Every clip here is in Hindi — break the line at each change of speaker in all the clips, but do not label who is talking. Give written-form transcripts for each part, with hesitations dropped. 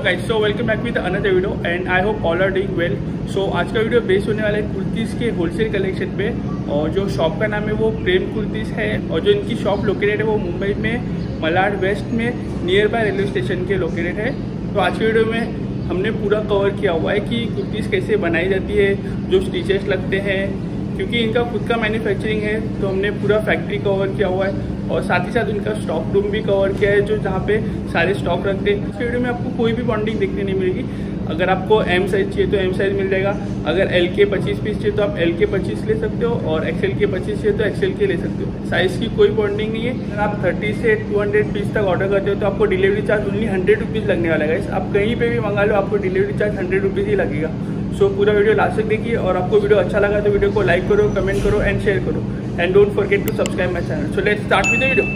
Guys, so welcome back with another video and I hope all are doing well. So आज का वीडियो बेस्ड होने वाला है कुर्तीज़ के होलसेल कलेक्शन पे, और जो शॉप का नाम है वो प्रेम कुर्तीज़ है, और जो इनकी शॉप लोकेटेड है वो मुंबई में मलाड वेस्ट में नियर बाय रेलवे स्टेशन के लोकेटेड है। तो आज के वीडियो में हमने पूरा कवर किया हुआ है कि कुर्तीज़ कैसे बनाई जाती है, जो स्टिचेस लगते हैं, क्योंकि इनका खुद का मैन्युफैक्चरिंग है तो हमने पूरा फैक्ट्री कवर किया हुआ है, और साथ ही साथ इनका स्टॉक रूम भी कवर किया है, जो जहाँ पे सारे स्टॉक रखते हैं। इस वीडियो में आपको कोई भी बॉन्डिंग देखने नहीं मिलेगी। अगर आपको एम साइज़ चाहिए तो एम साइज़ मिल जाएगा, अगर एल के 25 पीस चाहिए तो आप एल के 25 ले सकते हो, और एक्सएल के 25 चाहिए तो एक्सएल के ले सकते हो। साइज़ की कोई बॉन्डिंग नहीं है। अगर आप 30 से 200 पीस तक ऑर्डर करते हो तो आपको डिलीवरी चार्ज ओनली 100 रुपीज़ लगने वाला है। आप कहीं पर भी मंगा लो, आपको डिलीवरी चार्ज 100 रुपीज़ ही लगेगा। सो पूरा वीडियो लास्ट तक देखिए, और आपको वीडियो अच्छा लगा तो वीडियो को लाइक करो, कमेंट करो एंड शेयर करो, and don't forget to subscribe my channel. So let's start with the video.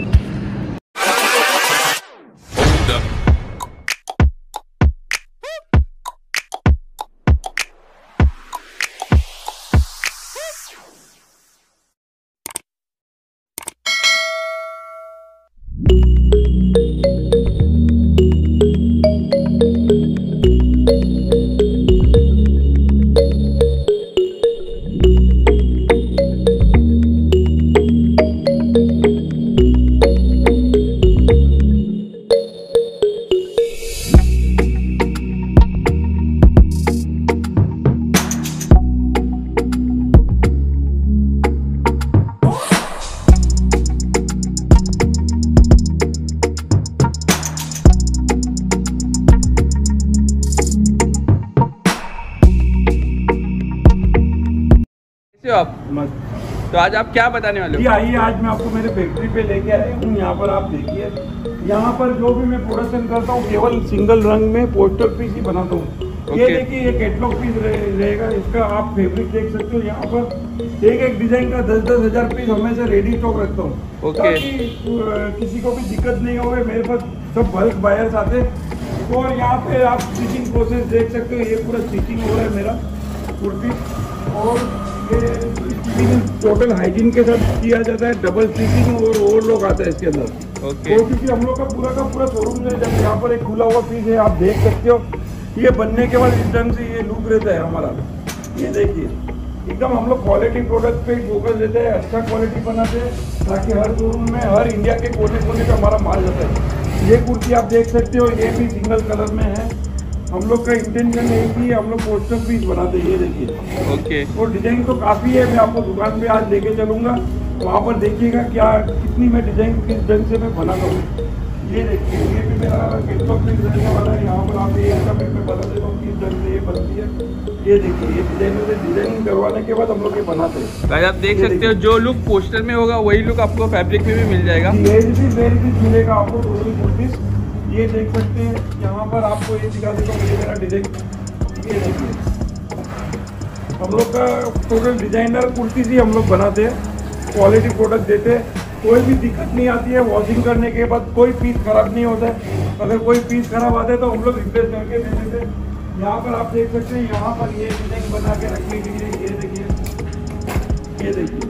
आप तो आज आप क्या बताने वाले हो?
आइए, आज मैं आपको मेरे फैक्ट्री पे लेके आया हूँ। यहाँ पर आप देखिए, यहाँ पर जो भी मैं प्रोडक्शन करता हूँ केवल सिंगल रंग में पोस्टर पीस ही बनाता हूँ। ये देखिए, ये कैटलॉग पीस रहेगा, इसका आप फैब्रिक देख सकते हो। यहाँ पर एक डिजाइन का 10-10 हज़ार पीस हमेशा रेडी स्टॉक रखता हूँ, ताकि किसी को भी दिक्कत नहीं हो। मेरे पास सब बल्क बायर्स आते, और यहाँ पे आप स्टिचिंग प्रोसेस देख सकते हो। ये पूरा स्टिचिंग हो रहा है मेरा कुर्ती, और ये टोटल हाइजीन के साथ किया जाता है। डबल स्टिचिंग और ओवरलॉक आता है इसके अंदर। तो क्योंकि हम लोग का पूरा शोरूम है, जब यहाँ पर एक खुला हुआ पीस है, आप देख सकते हो। ये बनने के बाद इस ढंग से ये लुक रहता है हमारा। ये देखिए, एकदम हम लोग क्वालिटी प्रोडक्ट पे फोकस देते हैं, अच्छा क्वालिटी बनाते हैं, ताकि हर शोरूम में हर इंडिया के कोने कोने का हमारा माल जाता है। ये कुर्ती आप देख सकते हो, ये भी सिंगल कलर में है। हम लोग का इंटेंशन है कि हम लोग पोस्टर पीस बनाते हैं। ये देखिए, और डिजाइन तो काफ़ी है। मैं आपको दुकान पे आज लेके चलूँगा, वहाँ पर देखिएगा क्या कितनी मैं डिजाइन किस ढंग से मैं बनाता हूँ। ये देखिए, ये भी मेरा कैटलॉग पीस रहने वाला है। यहाँ पर आप इसका भी मैं बता देता हूँ किस ढंग से ये बनती है। ये देखिए, ये डिजाइन करवाने के बाद हम लोग ये बनाते हैं।
भाई आप देख सकते हो, जो लुक पोस्टर में होगा वही लुक आपको फैब्रिक में भी मिल जाएगा।
वेरी पीस मिलेगा आपको, टोटल कुर्तीस। ये देख सकते हैं, यहाँ पर आपको ये दिखा देता हूँ, ये मेरा डिजाइन। ये देखिए, हम लोग का टोटल डिजाइनर कुर्ती ही हम लोग बनाते हैं, क्वालिटी प्रोडक्ट देते हैं। कोई भी दिक्कत नहीं आती है। वॉशिंग करने के बाद कोई पीस खराब नहीं होता है। अगर कोई पीस खराब आता है तो हम लोग रिप्लेस करके दे देते हैं। यहाँ पर आप देख सकते हैं, यहाँ पर ये डिजाइन बना के रखने के लिए। ये देखिए, ये देखिए,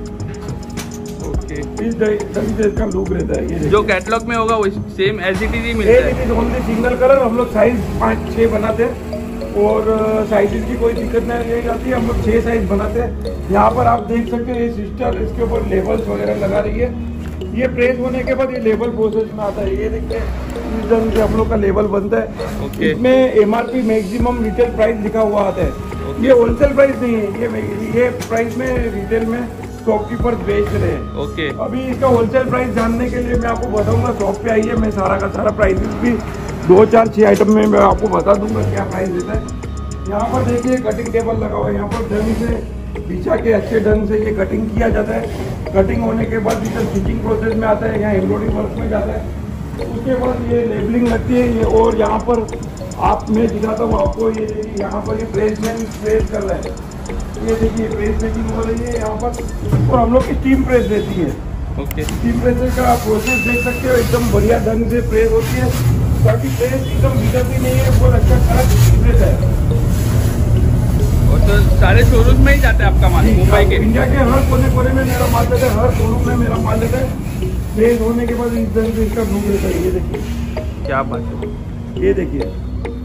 इस ढंग से इसका लुक रहता है। ये
जो कैटलॉग में होगा वो सेम एज इट इज ही मिलता है।
Only single colour. हम लोग साइज 5-6 बनाते हैं, और साइजेस की कोई दिक्कत नहीं आती है। हम लोग 6 साइज बनाते हैं। यहाँ पर आप देख सकते हैं, ये सिस्टर इसके ऊपर लेबल्स वगैरह लगा रही है। ये प्रेस होने के बाद ये लेबल प्रोसेस में आता है। ये देखते हैं, इस ढंग से हम लोग का लेबल बनता है। इसमें MRP मैक्सिमम रिटेल प्राइस लिखा हुआ आता है। ये होलसेल प्राइस नहीं है, ये प्राइस में रिटेल में शॉपकीपर बेच रहे हैं। अभी इसका होलसेल प्राइस जानने के लिए मैं आपको बताऊंगा। शॉप पे आइए, मैं सारा का सारा प्राइसेस भी 2-4-6 आइटम में मैं आपको बता दूंगा क्या प्राइस देता है। यहाँ पर देखिए, कटिंग टेबल लगा हुआ है। यहाँ पर ढंग से बिछा के अच्छे ढंग से ये कटिंग किया जाता है। कटिंग होने के बाद इधर स्टिचिंग प्रोसेस में आता है, यहाँ एम्ब्रॉयडरी वर्क में जाता है। उसके बाद ये लेबलिंग लगती है। ये और यहाँ पर आप मैं दिखाता हूँ आपको। ये देखिए, यहाँ पर ये प्रेस कर रहा है। ये देखिए, प्रेस मेकिंग हो रही है यहाँ पर, और हम लोग की स्टीम प्रेस रहती है। स्टीम प्रेस का प्रोसेस देख सकते हो, एकदम बढ़िया ढंग से प्रेस होती है, ताकि प्रेस एकदम गिरती नहीं है। बहुत अच्छा प्रेस है।
और तो सारे शोरूम में ही जाता है आपका माल, मुंबई के,
इंडिया के हर कोने कोने में मेरा माल जाता है, हर शोरूम में मेरा माल जाता है। प्रेस होने के बाद इस ढंग से इसका लुक रहता है। ये देखिए,
क्या बात है।
ये देखिए,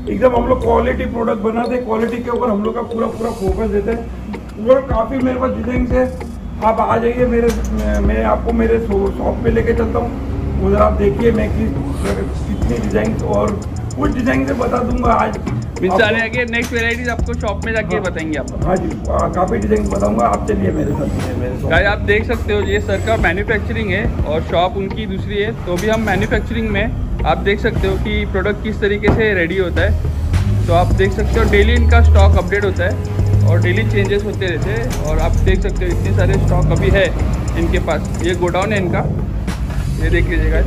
एकदम हम लोग क्वालिटी प्रोडक्ट बनाते हैं, क्वालिटी के ऊपर हम लोग का पूरा फोकस देते हैं। और काफ़ी मेरे पास डिजाइन है, आप आ जाइए मैं आपको मेरे शॉप पे लेके चलता हूँ, उधर आप देखिए मैं कितनी डिजाइन और कुछ डिजाइन से बता दूंगा आज।
आगे नेक्स्ट वेराइटीज आपको शॉप में जाके बताएंगे आप।
हाँ जी, काफ़ी डिजाइन बताऊंगा, आप चलिए मेरे साथ।
गाइस आप देख सकते हो ये सर का मैन्युफैक्चरिंग है और शॉप उनकी दूसरी है, तो भी हम मैन्युफैक्चरिंग में आप देख सकते हो कि प्रोडक्ट किस तरीके से रेडी होता है। तो आप देख सकते हो डेली इनका स्टॉक अपडेट होता है और डेली चेंजेस होते रहते हैं। और आप देख सकते हो इतने सारे स्टॉक अभी है इनके पास। ये गोडाउन है इनका, ये देख लीजिएगा।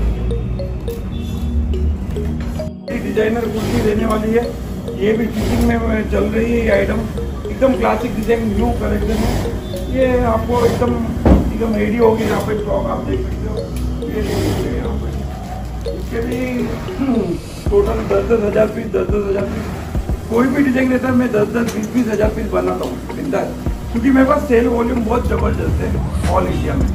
डिजाइनर कुर्ती देने वाली है, ये भी फिटिंग में चल रही है। ये आइटम एकदम क्लासिक डिजाइन न्यू कलेक्शन है। ये आपको एकदम रेडी होगी। यहाँ पे स्टॉक आप देख सकते हो, ये देख सकते हैं यहाँ पे। इसके भी टोटल 10-10 हज़ार पीस, 10-10 हज़ार पीस कोई भी डिजाइन रहता है। मैं 10-10, 20-20 हज़ार पीस बनाता हूँ बिंदास, क्योंकि मेरे पास सेल वॉल्यूम बहुत जबरदस्त है ऑल इंडिया में।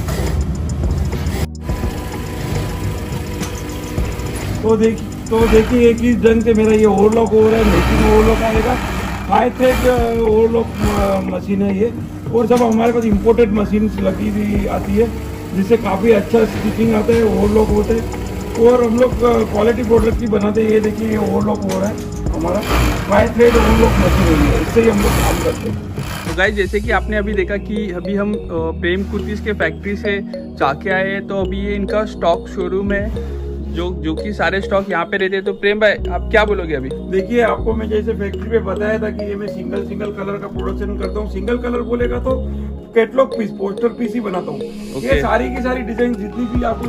तो देखिए एक ही ढंग से मेरा ये ओवरलॉक हो रहा है, मेकिंग ओवरलॉक आएगा। हाई थ्रेड ओवरलॉक मशीन है ये, और सब हमारे पास इंपोर्टेड मशीन लगी हुई आती है, जिससे काफ़ी अच्छा स्टिचिंग आता है, ओवरलॉक होते हैं। और हम लोग क्वालिटी प्रोडक्ट भी बनाते हैं। ये देखिए ये ओवरलॉक हो रहा है हमारा, हाई थ्रेड ओवरलॉक मशीन है, इससे ही हम लोग काम करते हैं।
तो गाइस जैसे कि आपने अभी देखा कि अभी हम प्रेम कुर्तीज के फैक्ट्री से जाके आए हैं, तो अभी ये इनका स्टॉक शोरूम है जो कि सारे स्टॉक यहाँ पे रहते हैं। तो प्रेम भाई आप क्या बोलोगे अभी?
देखिए आपको मैं जैसे फैक्ट्री पे बताया था कि ये मैं सिंगल कलर का प्रोडक्शन करता हूँ। सिंगल कलर बोलेगा तो कैटलॉग पीस, पोस्टर पीस ही बनाता हूँ। ये सारी की सारी डिजाइन जितनी भी आपको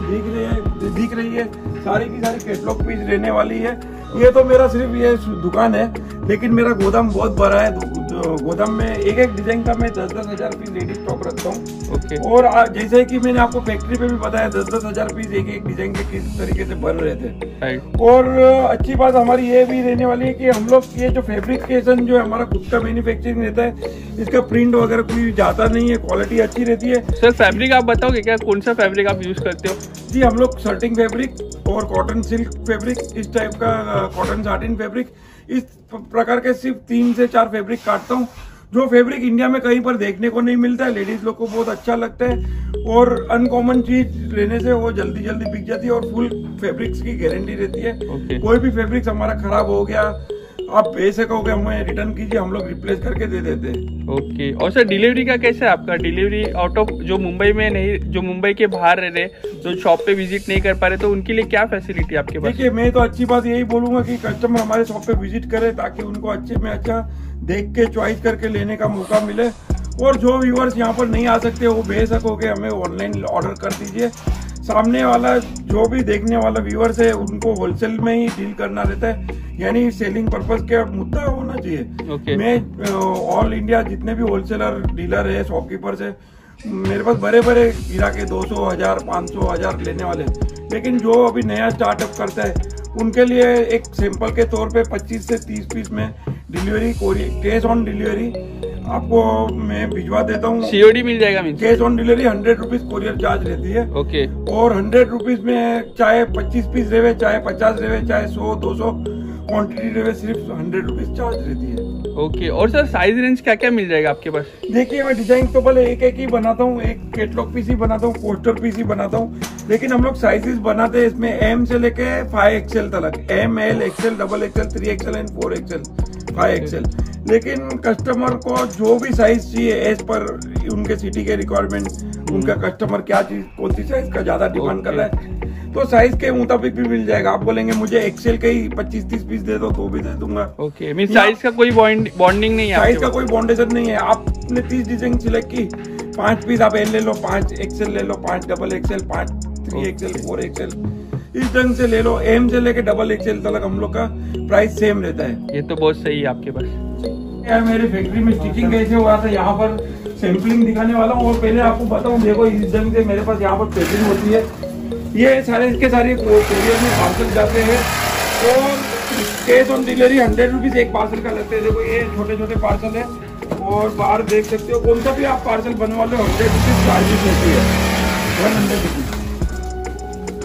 दिख रही है सारी की सारी कैटलॉग पीस रहने वाली है। ये तो मेरा सिर्फ ये दुकान है, लेकिन मेरा गोदाम बहुत बड़ा है। गोदाम में एक डिजाइन का मैं 10-10 हज़ार पीस रेडी स्टॉक रखता हूँ। और जैसे कि मैंने आपको फैक्ट्री पे भी बताया 10-10 हज़ार पीस एक डिजाइन के किस तरीके से बन रहे थे। और अच्छी बात हमारी ये भी रहने वाली है कि हम लोग ये जो फैब्रिकेशन जो है हमारा खुद का मैन्युफैक्चरिंग रहता है, इसका प्रिंट वगैरह कोई जाता नहीं है, क्वालिटी अच्छी रहती है।
सर फैब्रिक आप बताओगे क्या, कौन सा फैब्रिक आप यूज करते हो?
जी हम लोग सर्टिंग फैब्रिक और कॉटन सिल्क फैब्रिक, इस टाइप का कॉटन साटिन फैब्रिक, इस प्रकार के सिर्फ 3 से 4 फैब्रिक काटता हूँ, जो फैब्रिक इंडिया में कहीं पर देखने को नहीं मिलता है। लेडीज लोग को बहुत अच्छा लगता है और अनकॉमन चीज लेने से वो जल्दी बिक जाती है और फुल फैब्रिक्स की गारंटी रहती है। कोई भी फैब्रिक हमारा खराब हो गया आप भेज सकोगे, हमें रिटर्न कीजिए, हम लोग रिप्लेस करके दे देते हैं।
ओके। और सर डिलीवरी का कैसे है आपका? डिलीवरी आउट ऑफ जो मुंबई में नहीं, जो मुंबई के बाहर रह रहे, जो शॉप पे विजिट नहीं कर पा रहे, तो उनके लिए क्या फैसिलिटी आपके पास?
देखिए मैं तो अच्छी बात यही बोलूंगा कि कस्टमर हमारे शॉप पे विजिट करे, ताकि उनको अच्छे में अच्छा देख के चॉइस करके लेने का मौका मिले। और जो व्यूअर्स यहाँ पर नहीं आ सकते वो भेज सकोगे, हमें ऑनलाइन ऑर्डर कर दीजिए। सामने वाला जो भी देखने वाला व्यूअर्स है उनको होलसेल में ही डील करना रहता है, यानी सेलिंग पर्पस का मुद्दा होना चाहिए। मैं ऑल इंडिया जितने भी होलसेलर डीलर है, शॉपकीपर्स है, मेरे पास बड़े ग्राहक है, 200, 1000, 500, 1000 लेने वाले। लेकिन जो अभी नया स्टार्टअप करता है उनके लिए एक सैंपल के तौर पे 25 से 30 पीस में डिलीवरी, कैश ऑन डिलीवरी आपको मैं भिजवा देता हूँ।
सीओडी मिल जाएगा?
Cash on delivery 100 rupees courier charge रहती है।
ओके। और
100 रुपीज में चाहे 25 पीस रहे, चाहे 50 रहे, चाहे 100, 200 क्वांटिटी रहे, सिर्फ 100 रुपीज चार्ज रहती है।
ओके। और सर साइज रेंज क्या क्या मिल जाएगा आपके पास?
देखिए मैं डिजाइन तो भले एक ही बनाता हूँ, एक कैटलॉग पीस ही बनाता हूँ, पोस्टर पीस ही बनाता हूँ, लेकिन हम लोग साइजेस बनाते हैं इसमें M से लेके 5XL तक, M, L, XL, XXL, 3XL and 4XL, 5XL। लेकिन कस्टमर को जो भी साइज चाहिए एज पर उनके सिटी के रिक्वायरमेंट, उनका कस्टमर क्या चीज कौन सी साइज का ज्यादा डिमांड कर रहा है, तो साइज के मुताबिक भी मिल जाएगा। आप बोलेंगे मुझे एक्सेल के ही 25-30 पीस दे दो तो भी दे दूंगा।
ओके। मीन साइज का कोई बॉन्डिंग नहीं है?
साइज का कोई बॉन्डेशन नहीं है। आपने 30 डिजाइन सिलेक्ट की, 5 पीस आप L ले लो, 5 XL ले लो, 5 XXL, 5 3XL, 4XL, इस ढंग से ले लो। M से लेके XXL तक हम लोग का प्राइस सेम रहता है।
ये तो बहुत सही है आपके पास।
यार मेरे फैक्ट्री में स्टिचिंग कैसे हुआ था, यहाँ पर सैंपलिंग दिखाने वाला हूँ। और पहले आपको बताऊँ, देखो इस ढंग से मेरे पास यहाँ पर पैकिंग होती है। ये सारे इसके सारे कोरियर में पार्सल जाते हैं और कैश ऑन डिलीवरी 100 रुपीज एक पार्सल का लगते हैं। देखो ये छोटे पार्सल है और बाहर देख सकते हो, कौन सा भी आप पार्सल बनवा लो 100 रुपीज चार्जेस होती है, 100 रुपीज।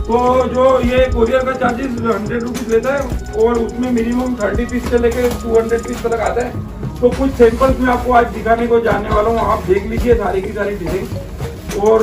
तो जो ये कोरियर का चार्जेस 100 रुपीज लेता है और उसमें मिनिमम 30 पीस से लेकर 200 पीस तक आता है। तो कुछ सैंपल्स मैं आपको आज दिखाने को जाने वाला हूँ, आप देख लीजिए सारी की सारी डिजाइन। और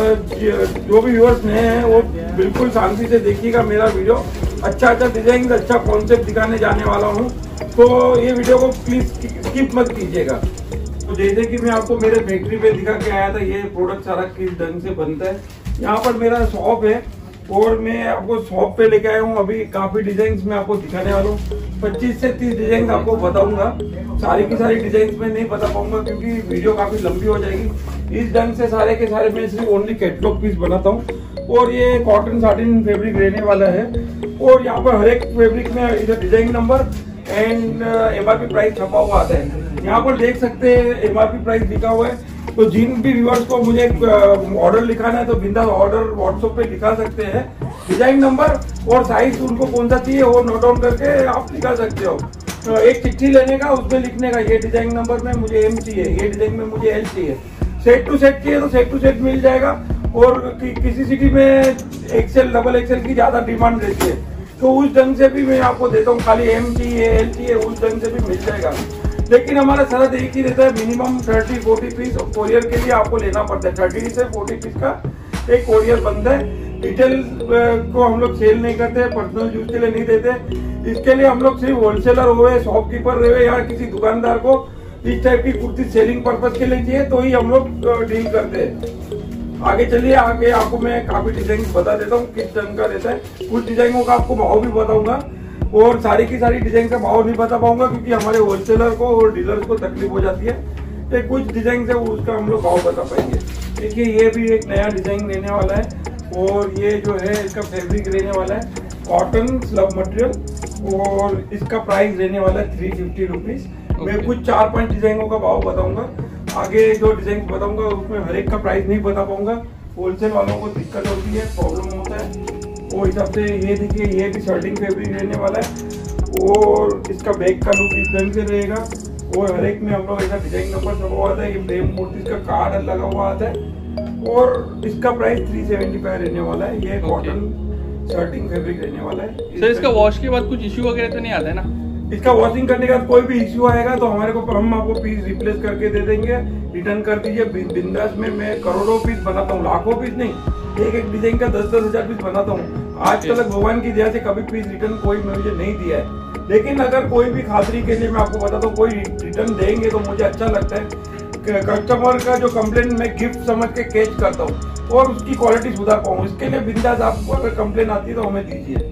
जो भी व्यूअर्स नए हैं वो बिल्कुल शांति से देखिएगा मेरा वीडियो। अच्छा डिजाइन, अच्छा कॉन्सेप्ट दिखाने जाने वाला हूँ, तो ये वीडियो को प्लीज स्किप मत कीजिएगा। तो जैसे कि मैं आपको मेरे फैक्ट्री पे दिखा के आया था, ये प्रोडक्ट सारा किस ढंग से बनता है। यहाँ पर मेरा शॉप है और मैं आपको शॉप पे लेके आया हूँ। अभी काफी डिजाइन मैं आपको दिखाने वाला हूँ, 25 से 30 डिजाइन आपको बताऊंगा। सारी की सारी डिजाइन में नहीं बता पाऊंगा क्योंकि वीडियो काफी लंबी हो जाएगी। इस ढंग से सारे के सारे मैं सिर्फ ओनली कैटलॉग पीस बनाता हूँ और ये कॉटन साटिन फैब्रिक रहने वाला है। और यहाँ पर हर एक फैब्रिक में इधर design number and MRP price छपा हुआ आता है। यहाँ पर देख सकते हैं MRP प्राइस लिखा हुआ है। तो जिन भी व्यूअर्स को मुझे ऑर्डर लिखाना है तो बिंदास ऑर्डर व्हाट्सएप पे लिखा सकते हैं। डिजाइन नंबर और साइज उनको कौन सा चाहिए वो नोट डाउन करके आप लिखा सकते हो। एक चिट्ठी लेने का, उसमें लिखने का ये डिजाइन नंबर में मुझे M चाहिए, ये डिजाइन में मुझे L चाहिए। सेट टू सेट चाहिए तो सेट टू सेट मिल जाएगा। और किसी सिटी में XL डबल XL की ज्यादा डिमांड रहती है तो उस ढंग से भी मैं आपको देता हूँ। खाली M चाहिए L चाहिए उस ढंग से भी मिल जाएगा। लेकिन हमारा शरत एक ही रहता है, मिनिमम 30-40 पीस कोरियर के लिए आपको लेना पड़ता है। 30 से 40 पीस का एक कोरियर बनता है। रिटेल को हम लोग सेल नहीं करते, पर्सनल यूज के लिए नहीं देते। इसके लिए हम लोग सिर्फ होलसेलर हुए, शॉपकीपर रहे या किसी दुकानदार को इस टाइप की कुर्ती सेलिंग पर्पज के लिए चाहिए तो ही हम लोग डील करते हैं। आगे चलिए, आगे आपको मैं काफी डिजाइन बता देता हूँ किस ढंग का रहता है। कुछ डिजाइनों का आपको भाव भी बताऊंगा और सारी की सारी डिजाइन का भाव नहीं बता पाऊंगा क्योंकि हमारे होलसेलर को और डीलर्स को तकलीफ हो जाती है। तो कुछ डिजाइन से उसका हम लोग भाव बता पाएंगे। देखिए ये भी एक नया डिजाइन रहने वाला है और ये जो है इसका फैब्रिक रहने वाला है कॉटन स्लब मटेरियल और इसका प्राइस रहने वाला है 350 रुपीज। मैं कुछ 4-5 डिजाइनों का भाव बताऊंगा। आगे जो डिजाइन बताऊंगा उसमें हर एक का प्राइस नहीं बता पाऊंगा, होलसेल वालों को दिक्कत होती है, प्रॉब्लम होता है। वो हिसाब से ये देखिए ये भी शर्टिंग फैब्रिक रहने वाला है और इसका बैक का लुक इस ढंग से रहेगा। और हर एक में हम लोग ऐसा डिजाइन नंबर छपा हुआ आता है, ये फ्रेम मूर्ति का कार्ड लगा हुआ आता है और इसका प्राइस 375 रहने वाला है। ये कॉटन शर्टिंग फैब्रिक रहने वाला है।
सर इसका वॉश के बाद कुछ इश्यू वगैरह तो नहीं आता है ना?
इसका वॉशिंग करने के बाद कोई भी इश्यू आएगा तो हमारे को हम आपको पीस रिप्लेस करके दे देंगे, रिटर्न कर दीजिए। बिंदास में मैं करोड़ों पीस बनाता हूँ, लाखों पीस नहीं, एक डिजाइन का 10-10 हजार पीस बनाता हूँ। आज तक भगवान की दया से कभी पीस रिटर्न कोई मुझे नहीं दिया है। लेकिन अगर कोई भी खातरी के लिए मैं आपको बताता हूँ कोई रिटर्न देंगे तो मुझे अच्छा लगता है। कस्टमर का जो कंप्लेंट मैं गिफ्ट समझ के कैच करता हूँ और उसकी क्वालिटी सुधार पाऊँ। इसके लिए बिंदास आपको अगर कंप्लेंट आती है तो हमें दीजिए।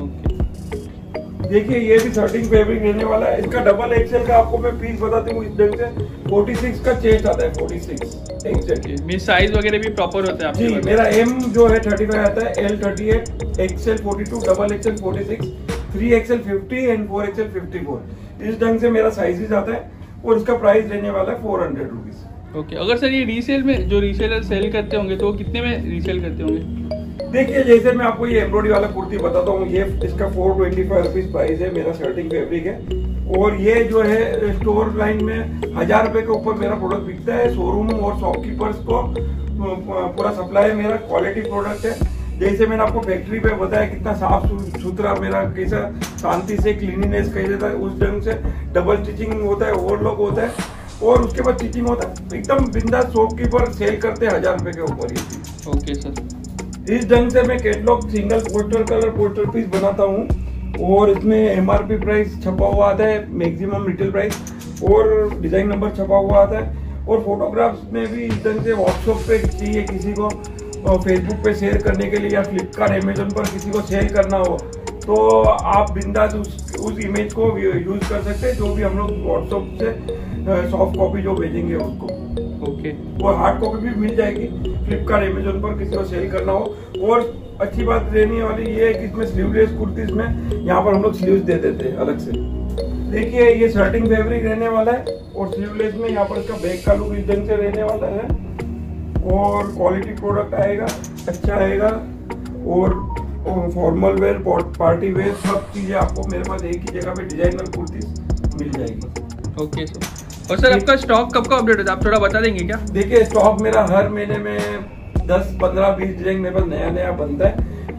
देखिए ये भी शर्टिंग फैब्रिक रहने वाला है। इसका डबल XL का आपको मैं पीस बताती हूँ इस ढंग से। 46 का चेस्ट आता है, 46 एग्जैक्टली।
साइज वगैरह भी प्रॉपर होता है
जी। मेरा M जो है 35 आता है, L 38, XL 42, double XL 46, 3XL 50 and 4XL 54। इस ढंग से मेरा साइजेस आता है और इसका प्राइस रहने वाला है 400 रुपीज।
ओके। अगर सर ये रीसेल में जो रीसेलर सेल करते होंगे तो वो कितने में रीसेल करते होंगे?
देखिए जैसे मैं आपको ये एम्ब्रॉयडरी वाला कुर्ती बताता हूँ, ये इसका 425 रुपीज प्राइस है, मेरा शर्टिंग फैब्रिक है। और ये जो है स्टोर लाइन में 1000 रुपए के ऊपर मेरा प्रोडक्ट बिकता है। शोरूम और शॉपकीपर्स को पूरा सप्लाई मेरा क्वालिटी प्रोडक्ट है। जैसे मैंने आपको फैक्ट्री पे बताया कितना साफ सुथरा मेरा कैसा शांति से क्लीनिनेस कैसे था, उस ढंग से डबल स्टिचिंग होता है, ओवरलॉक होता है और उसके बाद स्टिचिंग होता है। एकदम बिंदास शॉपकीपर सेल करते हैं 1000 रुपए के ऊपर ही।
Okay sir.
इस ढंग से मैं catalogue single poster colour poster piece बनाता हूँ और इसमें MRP प्राइस छपा हुआ आता है, मैक्सिमम रिटेल प्राइस और डिजाइन नंबर छपा हुआ आता है। और फोटोग्राफ्स में भी इस ढंग से व्हाट्सएप पे चाहिए किसी को, फेसबुक पे शेयर करने के लिए या फ्लिपकार्ट अमेजोन पर किसी को शेयर करना हो तो आप बिंदास उस इमेज को यूज कर सकते हैं। जो भी हम लोग व्हाट्सएप से सॉफ्ट कॉपी जो भेजेंगे उसको,
ओके,
वो हार्ड कॉपी भी मिल जाएगी फ्लिपकार्ट अमेजोन पर किसी को सेल करना हो। और अच्छी बात रहने वाली ये है कि इसमें स्लीवलेस कुर्तीज में यहाँ पर हम लोग स्लीव्स दे देते हैं अलग से। देखिए ये शर्टिंग फैब्रिक रहने वाला है और स्लीवलेस में यहाँ पर इसका बैक का लुक इस ढंग से रहने वाला है और क्वालिटी प्रोडक्ट आएगा, अच्छा आएगा। और फॉर्मल वेयर, पार्टी वेयर, सब चीजें आपको मेरे पास एक ही जगह पे डिजाइनर कुर्ती मिल जाएगी।
Okay sir. और सर आपका स्टॉक कब का अपडेट होता है, आप थोड़ा बता देंगे क्या?
देखिए स्टॉक मेरा हर महीने में 10, 15, 20 डिजाइन मेरे पास नया नया बनता है।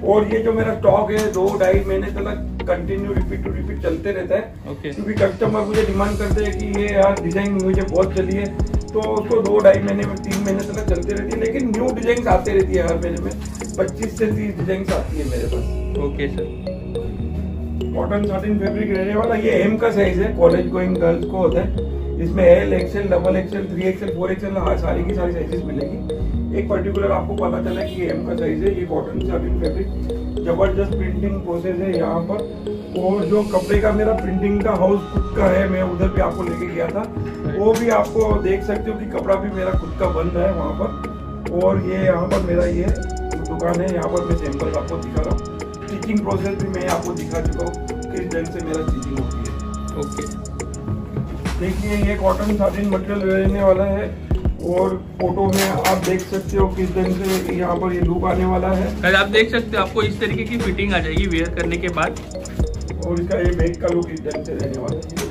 और ये जो मेरा स्टॉक है 2-2.5 महीने तक कंटिन्यू रिपीट टू रिपीट चलते रहता है। क्योंकि कस्टमर मुझे डिमांड करते हैं कि ये यार डिजाइन मुझे बहुत चली है, तो उसको 2-2.5 महीने में 3 महीने तक चलती रहती है। लेकिन न्यू डिजाइन आते रहती है, हर महीने में 25 से 30 डिजाइन आती है मेरे पास।
Okay sir.
Cotton satin fabric रहने वाला, ये एम का साइज है, कॉलेज गोइंग गर्ल्स को होता है। इसमें L, XL, double XL, 3XL, 4XL सारी की सारी साइजेस मिलेगी। एक पर्टिकुलर आपको पता चला कि ये एम का साइज है। ये कॉटन सैटिन फैब्रिक, जबरदस्त प्रिंटिंग प्रोसेस है यहाँ पर। और जो कपड़े का मेरा प्रिंटिंग का हाउस खुद का है, मैं उधर भी आपको लेके गया था, वो भी आपको देख सकते हो कि कपड़ा भी मेरा खुद का बन रहा है वहाँ पर। और ये यहाँ पर मेरा ये दुकान है, यहाँ पर मैं सैंपल आपको दिखा रहा हूँ। स्टिचिंग प्रोसेस भी मैं आपको दिखा चुका हूँ किस ढंग से मेरा स्टिचिंग होती है।
ओके,
देखिए ये कॉटन सैटिन मटेरियल रहने वाला है। और फोटो में आप देख सकते हो किस ढंग से यहाँ पर ये लुक आने वाला है।
आप देख सकते हो, आपको इस तरीके की फिटिंग आ जाएगी वेयर करने के बाद।
और इसका ये बैक का लुक इस ढंग से रहने वाला है।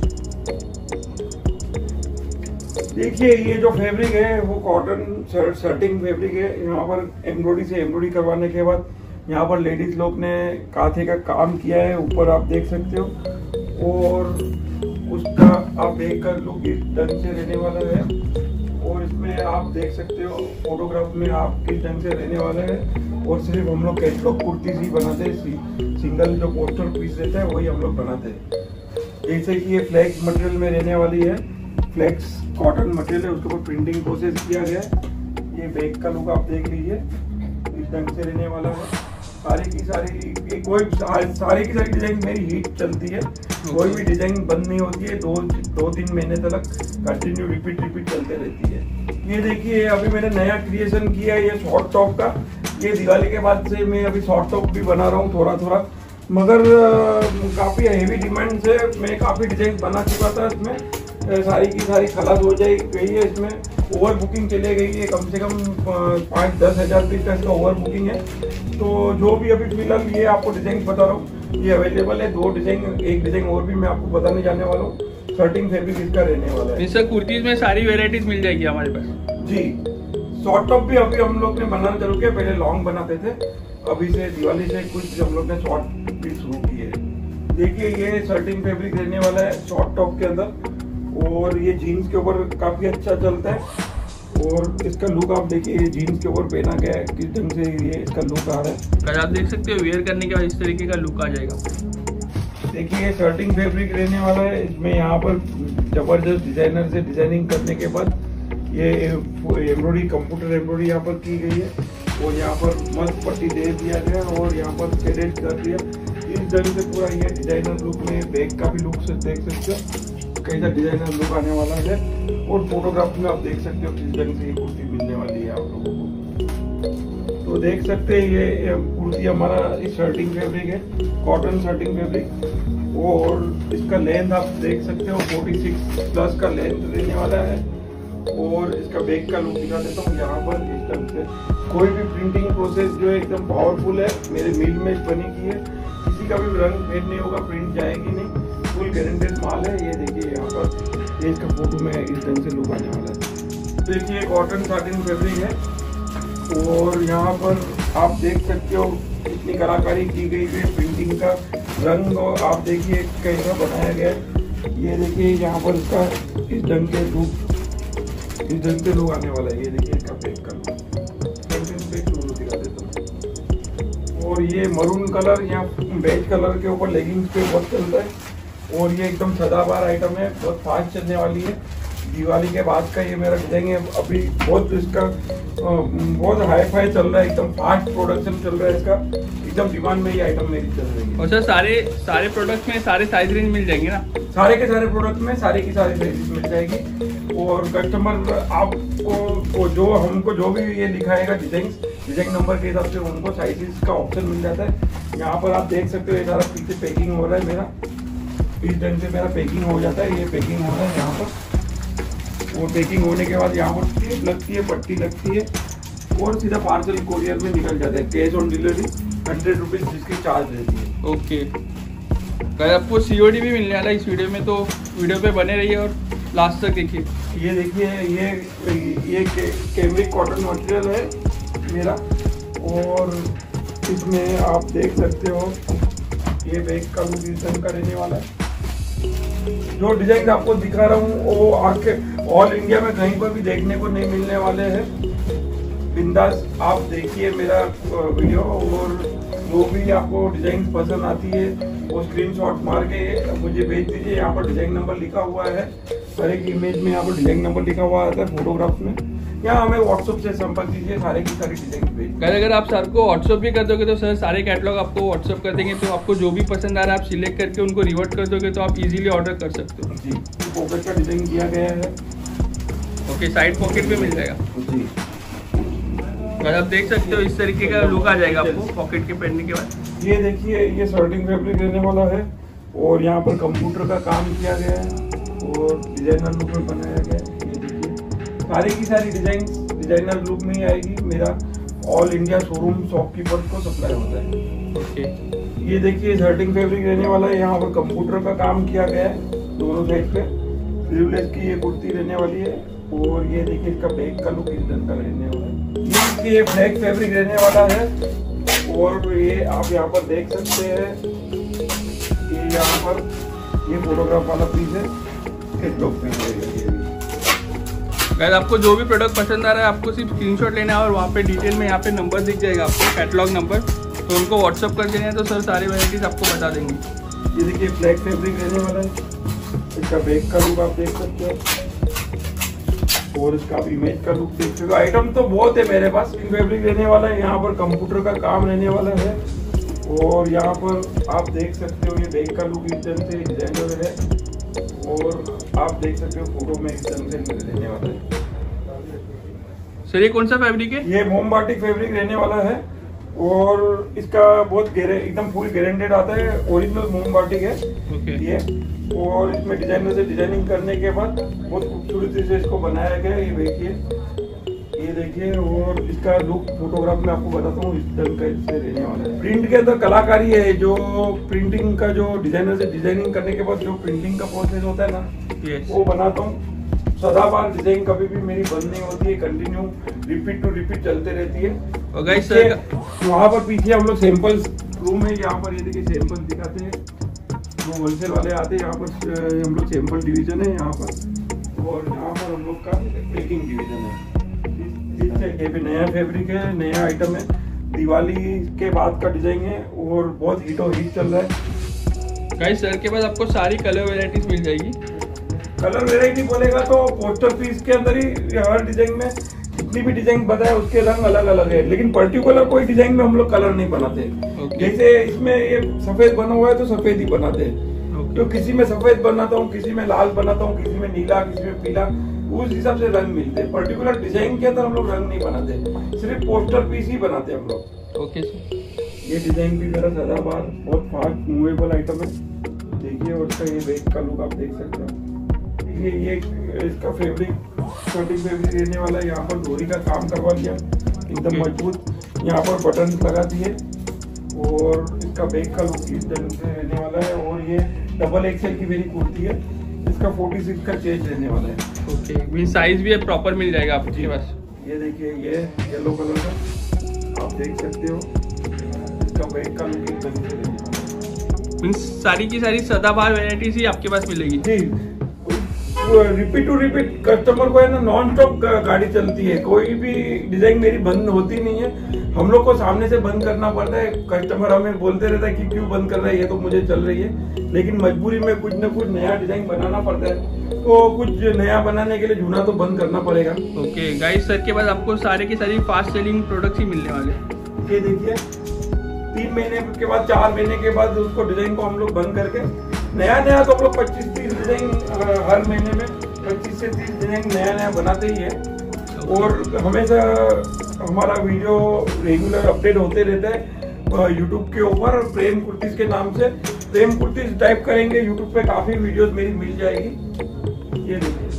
देखिए ये जो फैब्रिक है वो कॉटन सैटिन फैब्रिक है। यहाँ पर एम्ब्रॉयडरी से एम्ब्रॉयडरी करवाने के बाद यहाँ पर लेडीज लोग ने कांथे का काम किया है, ऊपर आप देख सकते हो। और उसका आप बैक का लुक इस ढंग से रहने वाला है। और इसमें आप देख सकते हो फोटोग्राफ में आप किस ढंग से रहने वाला है। और सिर्फ हम लोग कैटलॉग कुर्ती ही बनाते हैं, सिंगल जो पोस्टर पीस रहता है वही हम लोग बनाते हैं। जैसे कि ये फ्लेक्स मटेरियल में रहने वाली है, फ्लेक्स कॉटन मटेरियल है, उसके ऊपर प्रिंटिंग प्रोसेस किया गया है। ये बैक का लुक आप देख लीजिए, इस ढंग से रहने वाला है। सारी की सारी डिजाइन मेरी हिट चलती है, कोई भी डिजाइन बंद नहीं होती है। 2-3 महीने तक कंटिन्यू रिपीट चलते रहती है। ये देखिए अभी मैंने नया क्रिएशन किया है, ये शॉर्ट टॉप का। ये दिवाली के बाद से मैं अभी शॉर्ट टॉप भी बना रहा हूँ थोड़ा, मगर काफ़ी हेवी डिमांड से मैं काफ़ी डिजाइन बना चुका था। इसमें सारी की सारी खलास हो गई है। इसमें ओवर बुकिंग चले गई है, कम से कम 5-10 हज़ार पीस का इसका ओवर बुकिंग है। तो जो भी अभी फिलहाल ये आपको डिजाइन बता रहा हूँ ये अवेलेबल है। 2 डिजाइन, एक डिजाइन और भी मैं आपको बताने जाने वाला हूँ। सैटिन फैब्रिक इसका रहने वाला है।
इसका कुर्तीज में सारी वेराइटीज मिल जाएगी हमारे पास
जी। शॉर्ट टॉप भी अभी हम लोग ने बनाना चालू किया, पहले लॉन्ग बनाते थे, अभी से दिवाली से कुछ हम लोग ने शॉर्ट भी शुरू किए। देखिए ये सैटिन फैब्रिक रहने वाला है शॉर्ट टॉप के अंदर। और ये जीन्स के ऊपर काफी अच्छा चलता है। और इसका लुक आप देखिए, ये जीन्स के ऊपर पहना गया है, किस ढंग से ये इसका लुक आ रहा है।
आप देख सकते हो वेयर करने के बाद इस तरीके का लुक आ जाएगा।
देखिए ये सैटिन फैब्रिक रहने वाला है। इसमें यहाँ पर जबरदस्त डिजाइनर से डिजाइनिंग करने के बाद ये एम्ब्रॉयडरी, कंप्यूटर एम्ब्रॉयडरी यहाँ पर की गई है। और यहाँ पर मस्त पट्टी दे दिया गया और यहाँ पर शेडेड कर दिया। इस ढंग से पूरा ये डिजाइनर लुक में बैक का भी लुक से देख सकते हो कैसा डिजाइनर लुक आने वाला है। और फोटोग्राफ में आप देख सकते हो किस ढंग से ये कुर्ती मिलने वाली है आप लोगों को। तो देख सकते हैं ये कुर्ती हमारा इस सैटिन फैब्रिक है, कॉटन सैटिन फैब्रिक। और इसका लेंथ आप देख सकते हो 46+ का लेंथ रहने वाला है। और इसका बैक का लुक दिखा देता हूँ यहाँ पर इस ढंग से। कोई भी प्रिंटिंग प्रोसेस जो है एकदम पावरफुल है, मेरे मिल में बनी की है, किसी का भी रंग फेड नहीं होगा, प्रिंट जाएगी नहीं, फुल गारंटेड माल है। ये देखिए यहाँ पर ये इसका फोटो में इस ढंग से लुक आने वाला है। देखिए कॉटन सैटिन फैब्रिक है। और यहाँ पर आप देख सकते हो कितनी कलाकारी की गई है, प्रिंटिंग का रंग और आप देखिए कैसा बनाया गया है। ये देखिए यहाँ पर इसका इस ढंग के लुक, इस ढंग से लुक आने वाला है। ये देखिए इसका बैक का लुक दिखा देता हूँ। और ये मरून कलर या बेज कलर के ऊपर लेगिंग्स पे बहुत चलता है। और ये एकदम सदाबहार आइटम है, बहुत फास्ट चलने वाली है। दिवाली के बाद का ये मेरा डिजाइन है, अभी बहुत इसका बहुत हाई फाई चल रहा है, एकदम फास्ट प्रोडक्शन चल रहा है इसका, एकदम डिमांड में ये आइटम मेरी चल रही है।
और सर सारे प्रोडक्ट्स में सारे साइज रेंज मिल जाएंगे ना?
सारे के सारे प्रोडक्ट में सारी की सारी साइज मिल जाएगी। और कस्टमर आपको जो हमको जो भी ये दिखाएगा डिजाइन नंबर के हिसाब से उनको साइजेस का ऑप्शन मिल जाता है। यहाँ पर आप देख सकते हो ये सारा पीछे पैकिंग हो रहा है मेरा, इस ढंग से मेरा पैकिंग हो जाता है। ये पैकिंग हो रहा है यहाँ पर। और पैकिंग होने के बाद यहाँ पर टेप लगती है, पट्टी लगती है और सीधा पार्सल कोरियर में निकल जाता है। कैश ऑन डिलीवरी 100 रुपीज जिसकी चार्ज रहती है।
ओके, कल आपको COD भी मिलने वाला है इस वीडियो में, तो वीडियो पे बने रहिए और लास्ट तक देखिए।
ये देखिए ये कैमरिक कॉटन मटेरियल है मेरा। और इसमें आप देख सकते हो ये बैग का लुक इस ढंग का रहने वाला है। जो डिजाइन आपको दिखा रहा हूँ वो आके ऑल इंडिया में कहीं पर भी देखने को नहीं मिलने वाले हैं। बिंदास आप देखिए मेरा वीडियो, और जो भी आपको डिजाइन पसंद आती है वो स्क्रीनशॉट मार के मुझे भेज दीजिए। यहाँ पर डिजाइन नंबर लिखा हुआ है, हर एक इमेज में यहाँ पर डिजाइन नंबर लिखा हुआ आता है फोटोग्राफ में। यहाँ हमें व्हाट्सएप से संपर्क कीजिए, सारे की सारी डिजाइन भेज।
अगर आप सर को व्हाट्सएप भी कर दोगे तो सर सारे कैटलॉग आपको व्हाट्सएप कर देंगे, तो आपको जो भी पसंद आ रहा है आप सिलेक्ट करके उनको रिवर्ट कर दोगे तो आप इजीली ऑर्डर कर सकते हो।
जी, पॉकेट का डिजाइन दिया गया है।
ओके, साइड पॉकेट भी मिल जाएगा
जी।
और आप देख सकते हो इस तरीके का लुक आ जाएगा आपको पॉकेट के पहनने के बाद।
ये देखिए ये सर्टिंग फैब्रिक रहने वाला है, और यहाँ पर कंप्यूटर का काम किया गया है और डिजाइनर लुक में बनाया गया है। ये देखिए सारी की सारी डिजाइनर लुक में ही आएगी। मेरा ऑल इंडिया शोरूम शॉपकीपर को सप्लाई होता है।
ओके,
ये देखिए सर्टिंग फैब्रिक रहने वाला है, यहाँ पर कंप्यूटर का काम किया गया है दोनों साइड पे। स्लीवलेस की ये कुर्ती रहने वाली है, और ये देखिए इसका बैक का लुक इस ढंग का रहने वाला है। ये ब्लैक फैब्रिक रहने वाला है, और ये आप यहाँ पर देख सकते हैं ये यहाँ पर ये फोटोग्राफ वाला पीस है, कैटलॉग पीस है।
अगर आपको जो भी प्रोडक्ट पसंद आ रहा है आपको सिर्फ स्क्रीनशॉट लेना है, और वहाँ पे डिटेल में यहाँ पे नंबर दिख जाएगा आपको, कैटलॉग नंबर, तो उनको व्हाट्सअप कर देना है तो सर सारे वैराइटीज आपको बता देंगे।
ये देखिए ब्लैक फैब्रिक रहने वाला है, इसका बैक का लुक आप देख सकते हो, और इसका इमेज का लुक देख सकते हो। आइटम तो बहुत है मेरे पास। इन फैब्रिक रहने वाला है, यहाँ पर कंप्यूटर का काम रहने वाला है, और यहाँ पर आप देख सकते हो ये बैक का लुक इस ढंग से डिजाइनर है, और आप देख सकते हो फोटो में इस ढंग से रहने वाला है।
सर ये कौन सा फैब्रिक है?
ये मोमबाटिक फैब्रिक रहने वाला है, और इसका बहुत एकदम फुल गारंटेड आता है, ओरिजिनल मोमबाटिक है। ये और इसमें डिजाइनर से डिजाइनिंग करने के बाद बहुत खूबसूरती से इसको बनाया गया है। ये देखिए, और इसका लुक फोटोग्राफ में आपको बताता हूँ इस ढंग का इससे रहने वाला है। प्रिंट के अंदर कलाकारी है, जो प्रिंटिंग का जो डिजाइनर से डिजाइनिंग करने के बाद जो प्रिंटिंग का प्रोसेस होता है ना, वो बनाता हूँ। सदाबहार डिजाइन कभी भी मेरी बंद नहीं होती है, कंटिन्यू रिपीट टू रिपीट चलते रहती है।
और गाइस सर
वहाँ पर पीछे हम लोग सैंपल रूम है, यहाँ पर ये देखिए सैंपल दिखाते हैं। जो होलसेल वाले आते हैं यहाँ पर हम लोग सैंपल डिवीजन है यहाँ पर, और यहाँ पर हम लोग का पैकिंग डिवीजन है। ये भी नया फैब्रिक है, नया आइटम है, दिवाली के बाद का डिजाइन है, और बहुत हिट चल रहा है।
गाइस सर के पास आपको सारी कलर वेराइटीज मिल जाएगी।
कलर वेराइटी बोलेगा तो पोस्टर पीस के अंदर ही हर डिजाइन में जितनी भी डिजाइन बताया उसके रंग अलग अलग है, लेकिन पर्टिकुलर कोई डिजाइन में हम लोग कलर नहीं बनाते। जैसे इसमें ये सफेद बना हुआ है तो सफेद ही बनाते हैं, तो किसी में सफेद बनाता हूँ, किसी में लाल बनाता हूँ, किसी में नीला, किसी में पीला, उस हिसाब से रंग मिलते हैं। पर्टिकुलर डिजाइन के अंदर हम लोग रंग नहीं बनाते, सिर्फ पोस्टर पीस ही बनाते हैं हम लोग।
ओके सर,
ये डिजाइन भी मेरा सदाबहार बहुत फास्ट मूवेबल आइटम है। देखिए, और इसका ये बैक का लुक आप देख सकते हो। ये इसका फैब्रिक कटिंग फैब्रिक रहने वाला है, यहाँ पर डोरी का काम करवा लिया एकदम मजबूत, यहाँ पर बटन लगा दिए, और इसका बैक का लुक इस ढंग से रहने वाला है। और ये डबल एक्सेल की मेरी कुर्ती है, इसका 46 का चेंज रहने वाला है।
ओके, साइज भी प्रॉपर मिल जाएगा आपके पास।
ये देखिए ये येलो कलर का आप देख सकते हो, इसका बैक का लुक इस ढंग से रहने वाला है।
सारी की सारी सदाबहार वेराइटीज ही आपके पास मिलेगी
जी। रिपीट टू रिपीट कस्टमर को है ना, नॉन स्टॉप गाड़ी चलती है, कोई भी डिजाइन मेरी बंद होती नहीं है। हम लोग को सामने से बंद करना पड़ता है, कस्टमर हमें बोलते रहता है कि क्यों बंद कर रहा है, ये तो मुझे चल रही है, लेकिन मजबूरी में कुछ न कुछ नया डिजाइन बनाना पड़ता है, तो कुछ नया बनाने के लिए जूना तो बंद करना पड़ेगा।
ओके गाइस, सर के बाद आपको सारे की सारी फास्ट सेलिंग प्रोडक्ट्स ही मिलने वाले।
ये देखिए 3 महीने के बाद 4 महीने के बाद उसको डिजाइन को हम लोग बंद करके नया तो हम लोग 25-30 डिजाइन हर महीने में 25 से 30 डिजाइन नया बनाते ही है। और हमेशा हमारा वीडियो रेगुलर अपडेट होते रहता है यूट्यूब के ऊपर, प्रेम कुर्तीज के नाम से। प्रेम कुर्तीज टाइप करेंगे यूट्यूब पे, काफी वीडियोस मेरी मिल जाएगी। ये देखिए,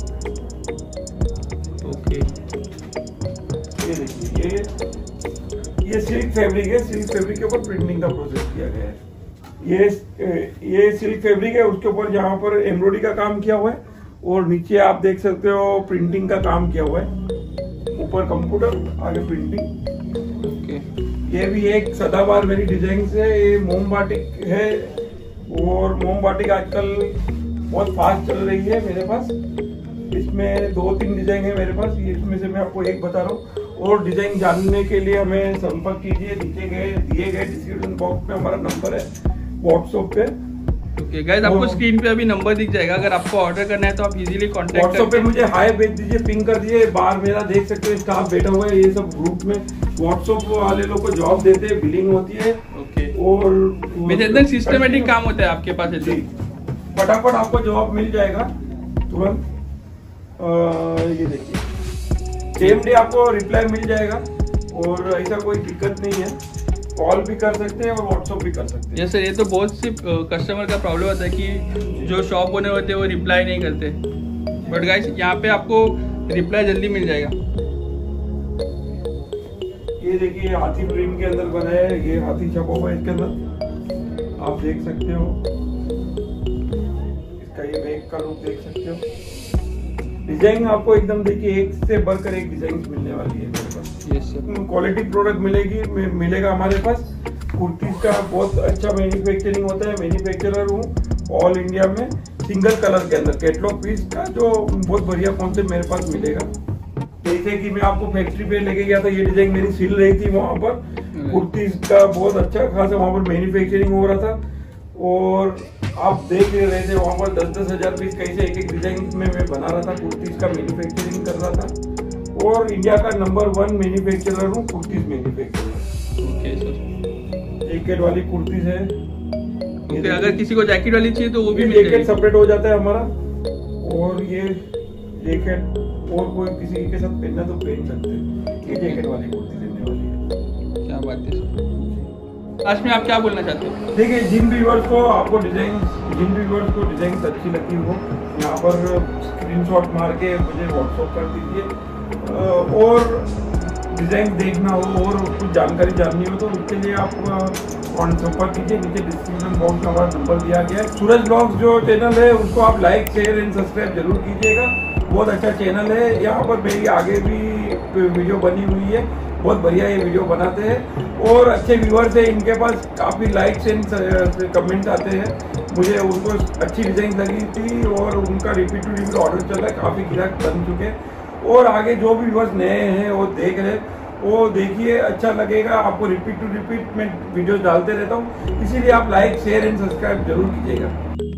ओके,
ये देखिए, ये सिल्क फैब्रिक है, सिल्क फैब्रिक के ऊपर प्रिंटिंग का प्रोसेस किया गया है। ये सिल्क फैब्रिक है, उसके ऊपर यहाँ पर एम्ब्रॉयडरी का काम किया हुआ है, और नीचे आप देख सकते हो प्रिंटिंग का काम किया हुआ है। ऊपर कंप्यूटर, आगे प्रिंटिंग।
ओके,
ये भी एक सदाबहार मेरी डिजाइन है, ये मोमबाटिक है और मोमबाटिक आजकल बहुत फास्ट चल रही है मेरे पास। इसमें 2-3 डिजाइन है मेरे पास, इसमें से मैं आपको एक बता रहा हूँ। और डिजाइन जानने के लिए हमें संपर्क कीजिए, दिए गए डिस्क्रिप्शन बॉक्स में हमारा नंबर है व्हाट्सएप पे।
ओके गाइस, आपको स्क्रीन पे अभी नंबर दिख जाएगा, अगर आपको ऑर्डर करना है तो आप इजीली कांटेक्ट
व्हाट्सएप पे मुझे हाई भेज दीजिए, पिंग कर दीजिए। बाहर मेरा देख सकते हो स्टाफ बैठा हुआ है, ये सब ग्रुप में व्हाट्सएप वाले लोग को जॉब देते हैं, बिलिंग होती है।
ओके,
और
एकदम सिस्टमेटिक काम होता है आपके पास,
फटाफट आपको जॉब मिल जाएगा तुरंत। ये देखिए सेम डे आपको रिप्लाई मिल जाएगा और ऐसा कोई दिक्कत नहीं है, कॉल भी कर सकते हैं और व्हाट्सएप भी कर सकते हैं।
जैसे ये तो बहुत सी कस्टमर का प्रॉब्लम होता है कि जो शॉप ओनर होते हैं वो रिप्लाई नहीं करते, बट गाइस यहाँ पे आपको रिप्लाई जल्दी मिल जाएगा।
ये देखिए हाथी प्रिंट के अंदर बना है, ये हाथी छपा हुआ है इसके अंदर, आप देख सकते हो। इसका ये बैक का लुक देख सकते हो। डिजाइन आपको एकदम देखिए एक से बढ़कर एक डिजाइन मिलने वाली है मेरे पास। क्वालिटी प्रोडक्ट मिलेगा हमारे पास। कुर्तीज का बहुत अच्छा मैन्युफैक्चरिंग होता है, मैन्युफैक्चरर हूँ ऑल इंडिया में। सिंगल कलर के अंदर कैटलॉग पीस का जो बहुत बढ़िया कॉन्सेप्ट मेरे पास मिलेगा। जैसे कि मैं आपको फैक्ट्री पे लेके गया था, ये डिजाइन मेरी सिल रही थी वहाँ पर। कुर्तीज का बहुत अच्छा खासा वहाँ पर मैन्युफैक्चरिंग हो रहा था और आप देख रहे थे वहाँ पर 10-10 हजार पीस कैसे एक डिजाइन में मैं बना रहा था, कुर्तीज का मैन्युफैक्चरिंग कर रहा था। और इंडिया का नंबर 1 मैन्युफैक्चरर हूँ kurtis manufacturer.
Okay sir,
jacket वाली कुर्तीज है।
ओके, अगर किसी को जैकेट वाली चाहिए तो वो भी
जैकेट सेपरेट हो जाता है हमारा। और ये जैकेट और कोई किसी के साथ पहनना तो पहन सकते हैं। ये जैकेट वाली कुर्ती लेने वाली है।
क्या बात है सर, लास्ट में आप क्या बोलना चाहते हो?
देखिए जिन व्यूअर्स को आपको डिजाइन अच्छी लगी हो, यहाँ पर स्क्रीनशॉट मार के मुझे व्हाट्सएप कर दीजिए। और डिजाइन देखना हो और कुछ जानकारी जाननी हो तो उसके लिए आप संपर्क कीजिए, नीचे डिस्क्रिप्शन बॉक्स में हमारा नंबर दिया गया है। सूरज ब्लॉग्स जो चैनल है उसको आप लाइक शेयर एंड सब्सक्राइब जरूर कीजिएगा, बहुत अच्छा चैनल है। यहाँ पर मेरी आगे भी वीडियो बनी हुई है, बहुत बढ़िया ये वीडियो बनाते हैं और अच्छे व्यूअर्स हैं इनके पास, काफ़ी लाइक्स एंड कमेंट्स आते हैं। मुझे उनको अच्छी डिजाइन लगी थी और उनका रिपीट टू रिपीट ऑर्डर चल रहा है, काफ़ी गिराक बन चुके हैं। और आगे जो भी व्यूअर्स नए हैं वो देख रहे हैं, वो देखिए अच्छा लगेगा आपको। रिपीट टू रिपीट मैं वीडियो डालते रहता हूँ, इसीलिए आप लाइक शेयर एंड सब्सक्राइब जरूर कीजिएगा।